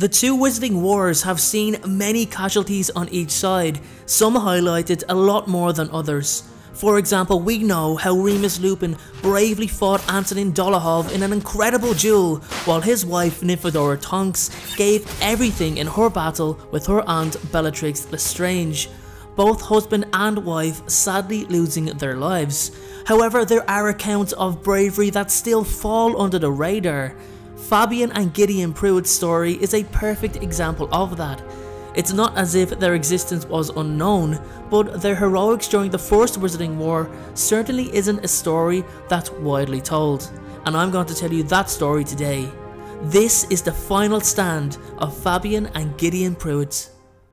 The two Wizarding Wars have seen many casualties on each side, some highlighted a lot more than others. For example, we know how Remus Lupin bravely fought Antonin Dolohov in an incredible duel, while his wife Nymphadora Tonks gave everything in her battle with her aunt Bellatrix Lestrange, both husband and wife sadly losing their lives. However, there are accounts of bravery that still fall under the radar. Fabian and Gideon Prewett's story is a perfect example of that. It's not as if their existence was unknown, but their heroics during the First Wizarding War certainly isn't a story that's widely told. And I'm going to tell you that story today. This is the final stand of Fabian and Gideon Prewett.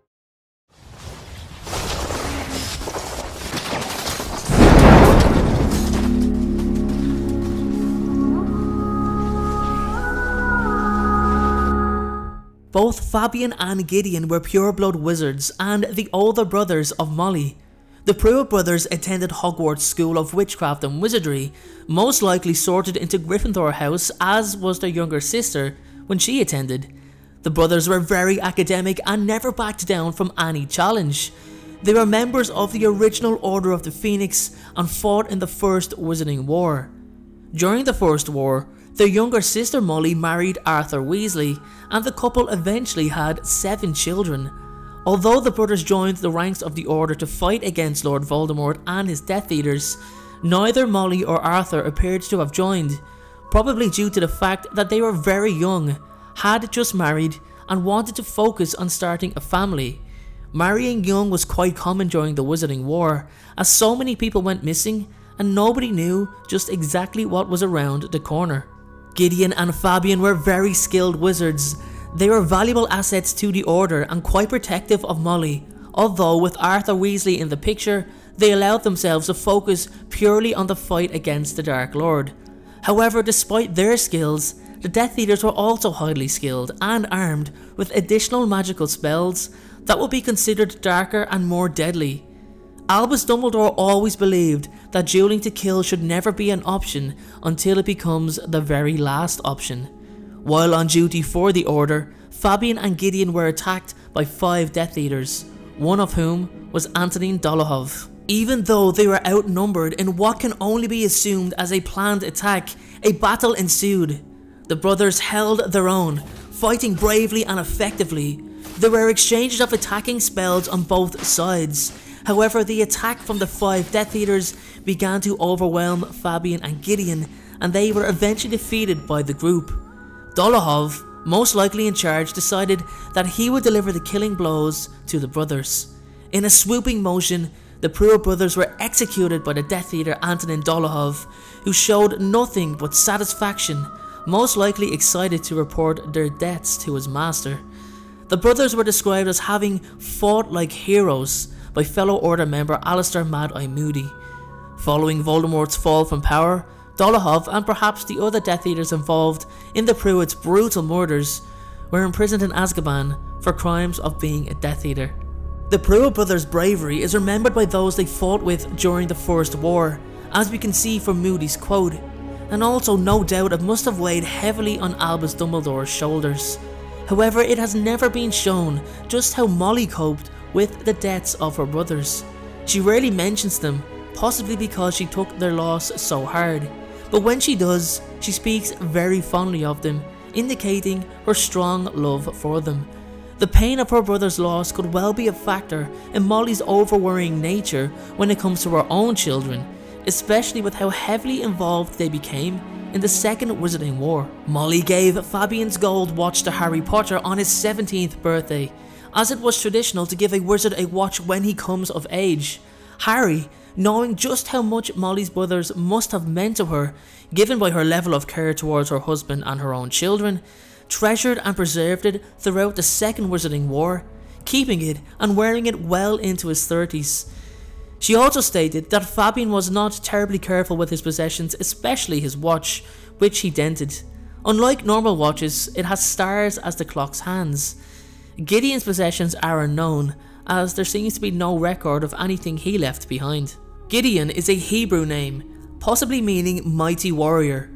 Both Fabian and Gideon were pureblood wizards and the older brothers of Molly. The Prewett brothers attended Hogwarts School of Witchcraft and Wizardry, most likely sorted into Gryffindor House, as was their younger sister when she attended. The brothers were very academic and never backed down from any challenge. They were members of the original Order of the Phoenix and fought in the First Wizarding War. During the First War, their younger sister Molly married Arthur Weasley, and the couple eventually had 7 children. Although the brothers joined the ranks of the Order to fight against Lord Voldemort and his Death Eaters, neither Molly or Arthur appeared to have joined, probably due to the fact that they were very young, had just married, and wanted to focus on starting a family. Marrying young was quite common during the Wizarding War, as so many people went missing and nobody knew just exactly what was around the corner. Gideon and Fabian were very skilled wizards. They were valuable assets to the Order and quite protective of Molly, although with Arthur Weasley in the picture, they allowed themselves to focus purely on the fight against the Dark Lord. However, despite their skills, the Death Eaters were also highly skilled and armed with additional magical spells that would be considered darker and more deadly. Albus Dumbledore always believed that dueling to kill should never be an option until it becomes the very last option. While on duty for the Order, Fabian and Gideon were attacked by 5 Death Eaters, one of whom was Antonin Dolohov. Even though they were outnumbered in what can only be assumed as a planned attack, a battle ensued. The brothers held their own, fighting bravely and effectively. There were exchanges of attacking spells on both sides. However, the attack from the 5 Death Eaters began to overwhelm Fabian and Gideon, and they were eventually defeated by the group. Dolohov, most likely in charge, decided that he would deliver the killing blows to the brothers. In a swooping motion, the Prewett brothers were executed by the Death Eater Antonin Dolohov, who showed nothing but satisfaction, most likely excited to report their deaths to his master. The brothers were described as having fought like heroes by fellow Order member Alistair Mad-Eye Moody. Following Voldemort's fall from power, Dolohov and perhaps the other Death Eaters involved in the Prewett's brutal murders were imprisoned in Azkaban for crimes of being a Death Eater. The Prewett brothers' bravery is remembered by those they fought with during the First War, as we can see from Moody's quote, and also no doubt it must have weighed heavily on Albus Dumbledore's shoulders. However, it has never been shown just how Molly coped with the deaths of her brothers. She rarely mentions them, possibly because she took their loss so hard, but when she does, she speaks very fondly of them, indicating her strong love for them. The pain of her brother's loss could well be a factor in Molly's over-worrying nature when it comes to her own children, especially with how heavily involved they became in the Second Wizarding War. Molly gave Fabian's gold watch to Harry Potter on his 17th birthday, as it was traditional to give a wizard a watch when he comes of age. Harry, knowing just how much Molly's brothers must have meant to her, given by her level of care towards her husband and her own children, treasured and preserved it throughout the Second Wizarding War, keeping it and wearing it well into his 30s. She also stated that Fabian was not terribly careful with his possessions, especially his watch, which he dented. Unlike normal watches, it has stars as the clock's hands. Gideon's possessions are unknown, as there seems to be no record of anything he left behind. Gideon is a Hebrew name, possibly meaning mighty warrior.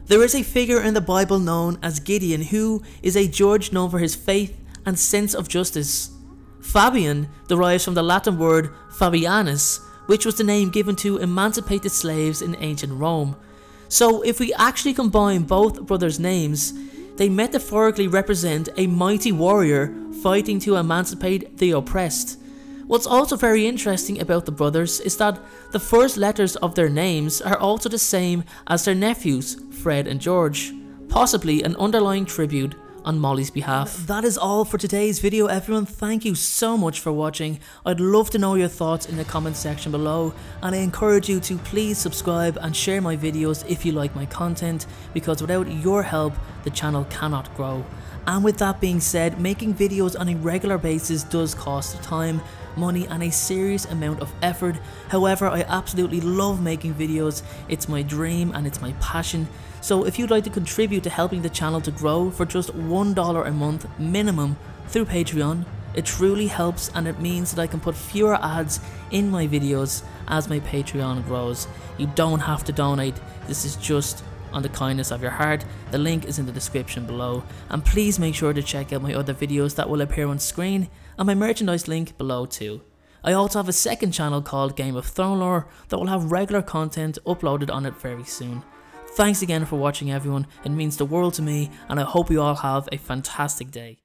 There is a figure in the Bible known as Gideon who is a judge known for his faith and sense of justice. Fabian derives from the Latin word Fabianus, which was the name given to emancipated slaves in ancient Rome. So if we actually combine both brothers' names, they metaphorically represent a mighty warrior fighting to emancipate the oppressed. What's also very interesting about the brothers is that the first letters of their names are also the same as their nephews, Fred and George, possibly an underlying tribute on Molly's behalf. That is all for today's video, everyone. Thank you so much for watching. I'd love to know your thoughts in the comment section below, and I encourage you to please subscribe and share my videos if you like my content, because without your help the channel cannot grow. And with that being said, making videos on a regular basis does cost time, money and a serious amount of effort. However, I absolutely love making videos. It's my dream and it's my passion. So if you'd like to contribute to helping the channel to grow for just $1 a month minimum through Patreon, it truly helps, and it means that I can put fewer ads in my videos as my Patreon grows. You don't have to donate. This is just on the kindness of your heart. The link is in the description below, and please make sure to check out my other videos that will appear on screen and my merchandise link below too. I also have a second channel called Game of Thrones Lore that will have regular content uploaded on it very soon. Thanks again for watching, everyone. It means the world to me, and I hope you all have a fantastic day.